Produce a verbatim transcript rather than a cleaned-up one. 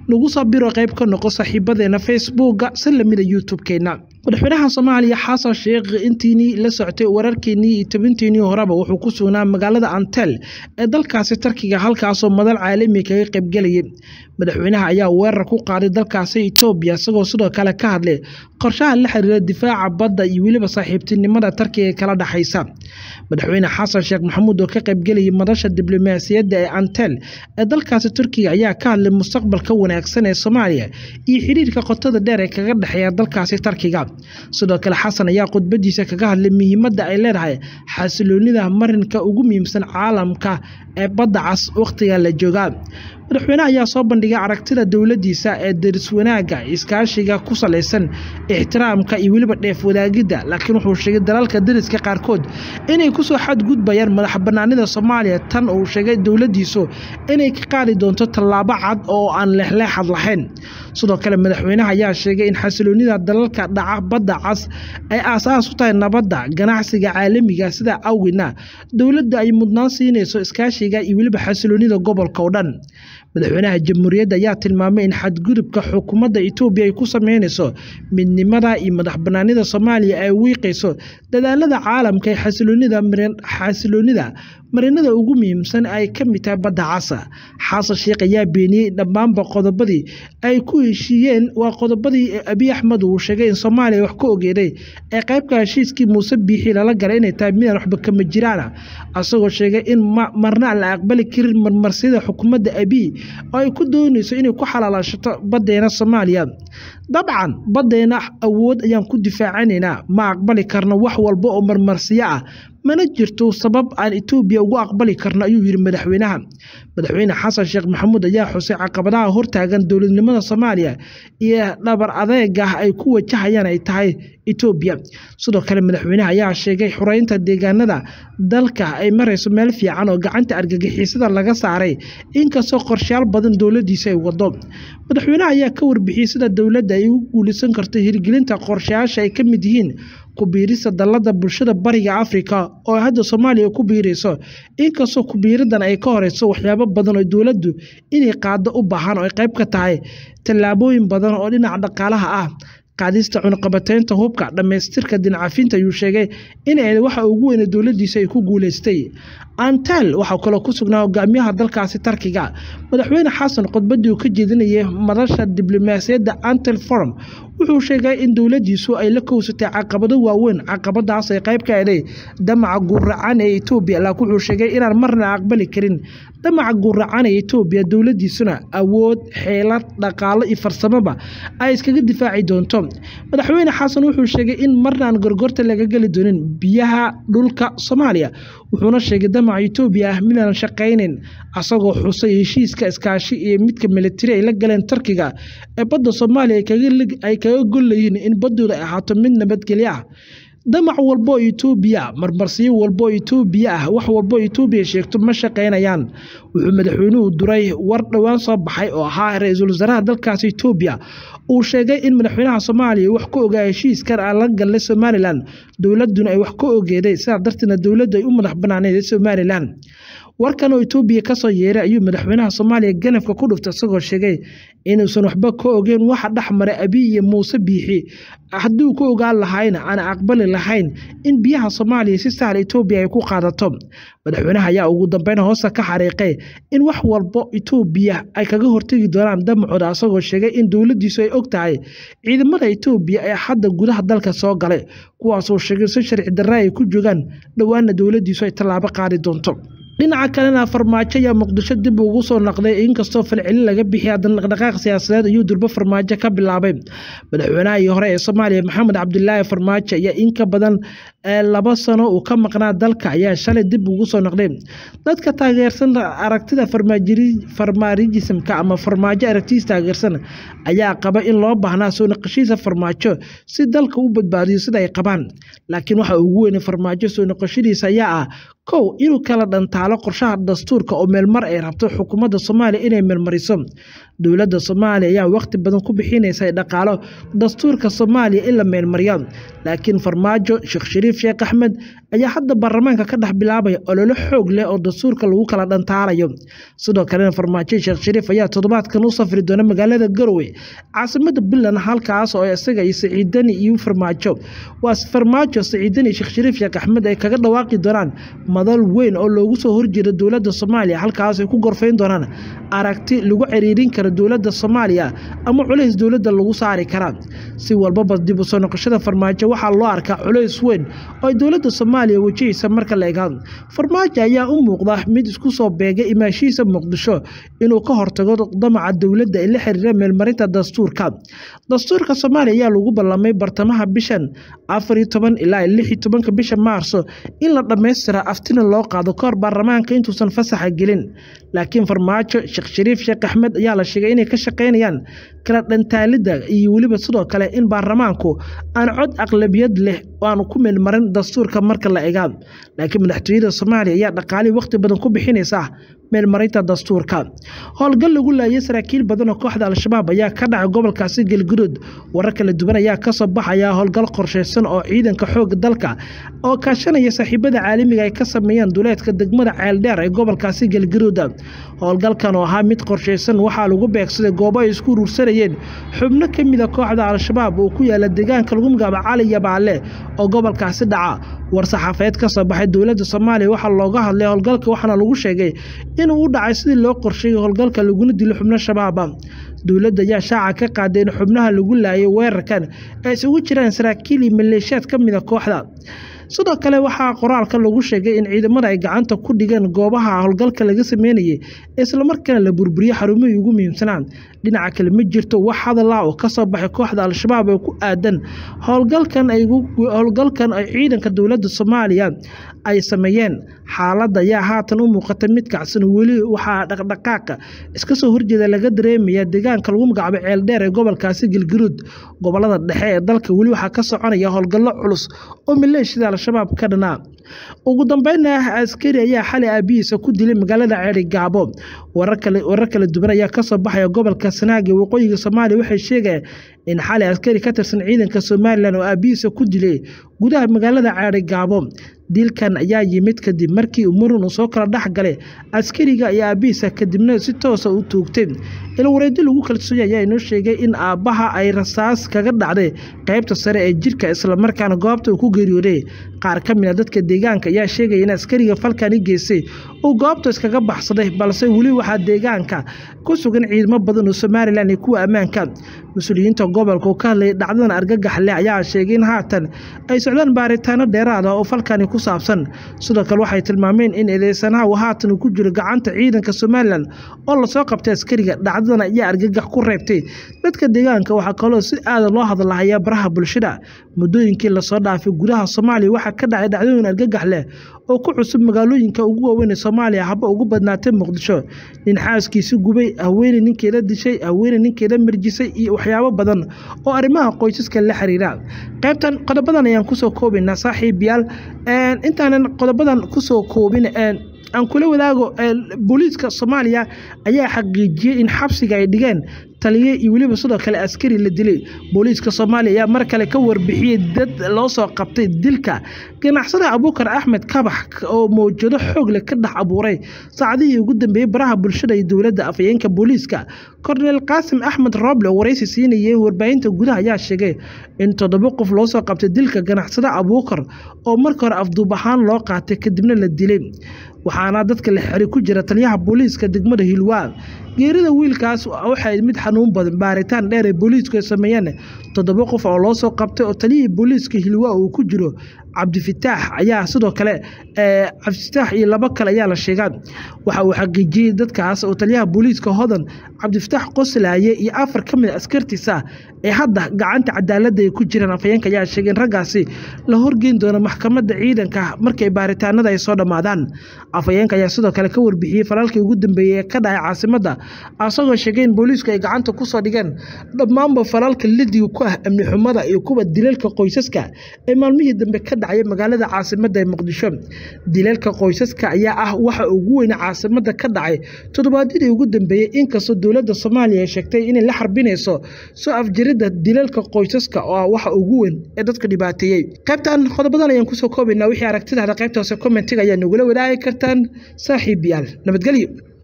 nagu soo biro qayb ka noqo saaxiibadeena Facebook si lamida YouTube-keena. madaxweynaha Soomaaliya Xasan Sheekh intiini la socotay wararkeennii iyo tabinteennii horeba wuxuu ku sugnaa magaalada Antel ee dalkaasi Turkiga halkaas oo madal caalami kaga qayb galayay. madaxweynaha ayaa weerar ku qaaday dalkaasi Itoobiya isagoo sidoo kale ka hadlay qorshaha la xiriira difaaca badda iyo weliba saaxiibtinimada Turkiga kala dhaxaysa. madaxweyne Xasan Sheekh Maxamuud oo ka qayb galayay madasha diblomaasiyadda ee Antel ee dalkaasi Turkiga ayaa ka hadlay mustaqbalka wanaagsan ee Soomaaliya iyo xiriirka qotada dheer ee kaga dhaxeeya dalkaasi Turkiga. sidoo kale Xasan ayaa khudbadiisa kaga hadlay muhiimadda ay leedahay xasiloonida marinka ugu muhiimsan caalamka ee badda cas waqtiga la jooga. madaxweynaha ayaa soo bandhigay aragtida dowladdiisa ee deris wanaaga iskaashiga ku saleysan ixtiraamka iyo weliba dheef wadaagida, laakiin wuxuu sheegay dalalka deriska qaarkood inay ku soo xadgudbayaan madax bannaanida Soomaaliya tan uu sheegay dowladdiisu inay ka qaadi doonto tallaabo cad oo aan leexleexad lahayn. sidoo kale madaxweynaha ayaa sheegay in xasiloonida dalalka dhaca badda cas ay aasaas u tahay nabadda ganacsiga caalamiga, sida awgeedna dowladda ay mudnaan siinayso iskaashiga iyo weliba xasiloonida gobolka oo dhan. madaxweynaha jamhuuriyadda ayaa tilmaamay in xadgudubka xukuumadda Itoobiya ay ku sameynayso midnimada iyo madax bannaanida Soomaaliya ay wiiqayso dadaalada caalamka ee xasiloonida xasiloonida marinada ugu muhiimsan ay ka mid tahay badda cas. Xasan Sheekh ayaa beeniyay dhammaanba qodobadii ay ku heshiiyeen waa qodobadii Abiy Ahmed uu sheegay in Soomaaliya wax ka ogeeday ee qaybka heshiiskii Muuse Biixi lala galay inay tahay mid aan waxba kama jiraan, asagoo sheegay in marna la aqbali karin marmarsida xukuumadda Abiy oo ay ku doonayso inay ku xalaalashato baddeena Soomaaliya. dabcan baddeena awood ayaan ku difaacaynaa, ma aqbali karno wax walba oo marmarsiyo ah, mana jirto sabab aan Itoobiya ugu aqbali karno ayuu yiri madaxweynaha. madaxweyne Xasan Sheekh Maxamuud ayaa xusay caqabadaha hortaagan dowladnimada Soomaaliya iyo dhabar adeega ay ku wajahayaan ay tahay Itoobiya. sidoo kale madaxweynaha ayaa sheegay xureynta deegaanada dalka ay marayso meel fiican oo gacanta argagixisada laga saaray inkastoo qorshayaal badan dowladdiisa ay wado. madaxweynaha ayaa ka warbixiyay sida dowladda ay u guulaysan karto hirgelinta qorshayaasha ay ka mid yihiin ku biirista dalada bulshada bariga Afrika oo hadda Soomaaliya ku biirayso, inkastoo ku biiridan ay ka horeyso waxyaabo badan oo dowladdu inay qaado u baahan oo ay qayb ka tahay tallaabooyin badan oo dhinaca dhaqaalaha ah. qaadista cunaqabataynta hubka dhamaystirka dinacafinta ayuu sheegay in ay waxa ugu weyn dowladdiisa ay ku guuleystay. Antel waxa kale ku sugnaa hogaamiyaha dalkaasi Turkiga. madaxweyne Xasan khudbadii uu ka jeedinayay madasha diblomaasiyadda Antel Forum wuxuu sheegay in dowladdiisu ay la kowsatay caqabado waaweyn. caqabadaas ay qayb ka ahayd damaca guracan ee Itoobiya, laakiin wuxuu sheegay inaan marna aqbali karin damaca guracan ee Itoobiya, dowladdiisuna awood xeelad dhaqaale iyo farsamaba ay iskaga difaaci doonto. madaxweyne Xasan wuxuu sheegay in marnaan gorgorta laga gali doonin biyaha dhulka Soomaaliya, wuxuuna sheegay damaca Itoobiya ah midaan shaqaynin, asagoo xusay heshiiska iskaashi iyo midka militari ay la galeen Turkiga ee badda Soomaaliya ay kaga gollayeen in baddooda ay ahaato mid nabadgelyo ah. damac walbo Itoobiya marmarsiyo walbo Itoobiya ah wax walbo Itoobiya sheegto ma shaqeynayaan. wuxuu madaxweynuhu duray war dhawaan soo baxay oo ahaa ra'iisul wasaaraha dalkaasi Itoobiya uu sheegay in madaxweynaha Soomaaliya wax ka ogaa heshiiskan aan la galay Somaliland, dowladuna ay wax ka ogeeday sidaa darteedna dowladdu ay u madax banaaneeyay Somaliland. warkan oo Itoobiya ka soo yeeray ayuu madaxweynaha Soomaaliya ganafka ku dhuftay isagoo sheegay inuusan waxba ka ogeyn waxa dhaxmaray Abiy iyo Muuse Biixi, hadduu ka ogaan lahayna aan aqbali lahayn in biyaha Soomaaliya si sahal Itoobiya ay ku qaadato. madaxweynaha ayaa ugu dambeyn hoosta ka xariiqay in wax walba Itoobiya ay kaga hortagi doonaan damacooda, isagoo sheegay in dowladdiisu ay og tahay ciidamada Itoobiya ee hadda gudaha dalka soo galay, kuwaas oo sheegay si sharci darro ay ku joogaan dhawaana dowladdiisu ay tallaabo qaadi doonto. dhinaca kalena farmaajo ayaa Muqdisho dib ugu soo noqday inkastoo falcelin laga bixiyay dhaqdhaqaaq siyaasadeed ayuu durba farmaajo ka bilaabay. madaxweynaha hore ee Soomaaliya Maxamed Cabdullaahi Farmaajo ayaa in ka badan laba sano uu ka maqnaa dalka ayaa shalay dib ugu soo noqday. dadka taageersan aragtida farmaajisamka ama farmaajo aragtiisa taageersan ayaa qaba in loo baahnaa soo noqoshiisa farmaajo si dalka u badbaadiyo sida ay qabaan, laakiin waxa ugu weyn farmaajo soo noqoshadiisa ayaa ah kow inuu kala dhantaalo qorshaha dastuurka oo meelmar ay rabto xukuumadda Soomaaliya inay meelmariso dowladda Soomaaliya ayaa waqti badan ku bixinaysa dhaqaalo dastuurka Soomaaliya in la meelmariyo laakiin farmaajo Sheekh Shariif Sheekh Axmed ayaa hadda baarlamaanka ka dhex bilaabay olole xoog leh oo dastuurka lagu kala dhantaalayo sidoo kale farmaajo Sheekh Shariif ayaa toddobaadkan u safri doona magaalada Garowe caasimada Puntland halkaas oo isaga iyo Siciidani iyo farmaajo waa farmaajo Siciidani Sheekh Shariif Sheekh Axmed ay kaga dhawaaqi doonaan madal weyn oo loogu soo horjeedo dowladda Soomaaliya halkaas ay ku gorfeyn doonaan aragti lagu ciriirin karo dowladda Soomaaliya ama culays dowladda lagu saari kara si walba dib u soo noqoshada farmaajo waxa loo arkaa culays weyn oo dowladda Soomaaliya wajahaysa marka la eego farmaajo ayaa u muuqda mid isku soo beegay imaashiisa Muqdisho inuu ka hortago damaca dowladda ee la xiriira meelmarinta dastuurka dastuurka Soomaaliya ayaa lagu ballamay bartamaha bishan afar iyo toban ilaa lix iyo toban bisha Maarso in la dhameystiro aftina loo qaado kor baarlamaanka intuusan fasaxa gelin laakiin farmaajo Sheekh Shariif Sheekh Axmed ayaa la sheegay inay ka shaqeynayaan kala dhantaalida iyo waliba sidoo kale in baarlamaanku aan cod aqlabiyad leh oo aan ku meelmarin dastuurka marka la eego laakiin madaxtooyada Soomaaliya ayaa dhaqaale waqti badan ku bixinaysa meelmarinta dastuurka howlgal lagu laayay saraakiil badan oo kooxda al-shabaab ayaa ka dhacay gobolkaasi Galgaduud warar kala duwan ayaa ka soo baxaya howlgal qorsheysan oo ciidanka xoog dalka oo kaashanaya saaxiibada caalamiga ay ka sameeyaan duleedka degmada Ceeldheer ee gobolkaasi Galgaduud howlgalkan oo ahaa mid qorsheysan waxaa lagu beegsaday goobo ay isku urursanayeen xubno kamid ah kooxda al-shabaab oo ku yaala deegaanka lagu magacaabo Cali Yabaale oo gobolkaasi dhaca war saxaafeed ka soo baxay dowladda Soomaaliya waxa looga hadlay howlgalka waxaana lagu sheegay in uu dhacay sidii loo qorsheeyay howlgalka laguna dilo xubno shabaab dowladda ayaa shaaca ka qaaday in xubnaha lagu laayay weerarkan ay isugu jiraan saraakiil iyo maleeshiyaad ka mid ah kooxda sidoo kale waxaa qoraalka lagu sheegay in ciidamada ay gacanta ku dhigeen goobaha howlgalka laga sameeyay isla markaana la burburiyo xarumihii ugu muhiimsanaa dhinaca kale ma jirto wax hadal ah oo ka soo baxay kooxda al-shabaab ee ku aadan howlgalkan ay howlgalkan ay ciidanka dowladda Soomaaliya ay sameeyeen xaaladda ayaa haatan u muuqata mid kacsan weli waxaa dhaqdhaqaaqa iska soo horjeeda laga dareemaya deegaanka lagu magacaabo Ceeldheer ee gobolkaasi Galgaduud gobolada dhexe ee dalka weli waxaa ka soconaya howlgallo culus oo maleeshiyada al-shabaab ka dhanaa ugu dambeynna askari ayaa xalay aabihiisa ku dilay magaalada Ceerigaabo warar kale warar kala duwan ayaa ka soo baxaya gobolka Sanaag ee waqooyiga Soomaaliya waxay sheegeen in xalay askari ka tirsan ciidanka Soomaaliland oo aabihiisa ku dilay gudaha magaalada Ceerigaabo dilkan ayaa yimid kadib markii umurun uu soo kala dhaxgalay askariga iyo aabihiisa kadibna si toos ah u toogtay in wareedi lagu kalsoon yahay inuu sheegay in aabaha ay rasaas kaga dhacday qaybta sare ee jirka isla markaana goobta uu ku geeriyooday qaar ka mid ah dadka deegaanka ayaa sheegay in askariga falkani geysay uu goobta iskaga baxsaday balse wali waxa deegaanka ku sugan ciidamo badan oo Soomaaliland iyo kuwa ammaanka mas'uuliyiinta gobolka oo ka hadlay dhacdadan argagax leh ayaa sheegay in haatan ay socdaan baaritaano dheeraad ah oo falkani ku saabsan sidoo kale waxay tilmaameen in eedeysanaha uu haatan ku jiro gacanta ciidanka Soomaaliland oo la soo qabtay askariga dhacdadan ayaa argagax ku reebtay dadka deegaanka waxa kale oo si aad loo hadlayaa baraha bulshada muddooyinkii la soo dhaafay gudaha Soomaaliya waxa ka dhacay dhacdooyin argagax leh oo ku cusub magaalooyinka ugu waaweyn ee Soomaaliya haba ugu badnaatay Muqdisho nin xaaskiisa gubay haweeney ninkeeda dishay haweeney ninkeeda marjisay iyo waxyaabo badan oo arrimaha qoysaska la xiriira qaybtan qodobadan ayaan ku soo koobinaa saaxiibayaal een intaanan qodobadan ku soo koobin een aan kula wadaago booliiska Soomaaliya ayaa xaqiijiyay in xabsiga ay dhigeen taliye iyo waliba sidoo kale askari la dilay booliiska Soomaaliya ayaa mar kale ka warbixiyay dad loo soo qabtay dilka ganacsade Abuukar Axmed Kabax oo mowjado xoog leh ka dhax abuuray saacadihii ugu dambeeyay baraha bulshada iyo dowladda afayeenka booliiska Colonel Qaasim Axmed Roble wareysi siinayay warbaahinta gudaha ayaa sheegay in toddoba qof loo soo qabtay dilka ganacsade Abuukar oo markii hore afduub ahaan loo qaatay kadibna la dilay waxaana dadka la xiriir ku jira taliyaha booliiska degmada Hilwaa geerida wiilkaas waxay mid xanuun badan baaritaan dheer ee booliisku sameeyeen toddoba qof oo loo soo qabtay oo taliyaha booliiska Hilwaa uu ku jiro Cabdifataax ayaa sidoo kale ee Cabdifataax iyo laba kale ayaa la sheegay waxa uu xaqiijiyay dadkaas oo taliyaha booliiska Hodan Cabdifataax qoslaaye iyo afar kamid askartiisa ee hadda gacanta cadaaladda ay ku jiraan afayeenka ayaa sheegay ragaasi la horgeyn doono maxkamadda ciidanka markay baaritaanada ay soo dhamaadaan afayeenka ayaa sidoo kale ka warbixiyay falalkii ugu dambeeyay ka dhacay caasimadda asagoo sheegay in booliisku ay gacanta ku soo dhigeen dhammaanba falalka lidiga ku ah amni xumada iyo kuwa dilalka qoysaska ee maalmihii dambe ka dhacay magaalada caasimadda ee Muqdisho. Dilalka qoysaska ayaa ah waxa ugu weyn caasimadda ka dhacay toddobaadyadii ugu dambeeyay, inkastoo dowladda Soomaaliya ay sheegtay inay la xarbinayso soo afjaridda dilalka qoysaska oo ah waxa ugu weyn ee dadka dhibaateeyay. qaybtan qodobadan ayaan kusoo koobaynaa. wixii aragtidaada qaybta hoose commentiga ayaa nagula wadaagi kartaan saaxiibayaal. nabadgelyo.